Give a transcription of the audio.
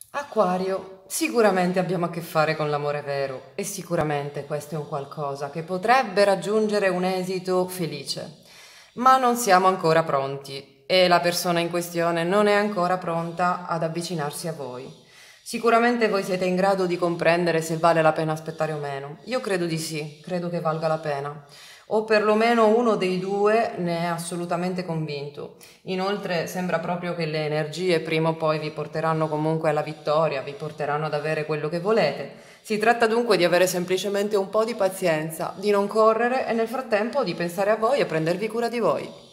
Acquario, sicuramente abbiamo a che fare con l'amore vero e sicuramente questo è un qualcosa che potrebbe raggiungere un esito felice, ma non siamo ancora pronti e la persona in questione non è ancora pronta ad avvicinarsi a voi. Sicuramente voi siete in grado di comprendere se vale la pena aspettare o meno. Io credo di sì, credo che valga la pena. O perlomeno uno dei due ne è assolutamente convinto. Inoltre sembra proprio che le energie prima o poi vi porteranno comunque alla vittoria, vi porteranno ad avere quello che volete. Si tratta dunque di avere semplicemente un po' di pazienza, di non correre e nel frattempo di pensare a voi e prendervi cura di voi.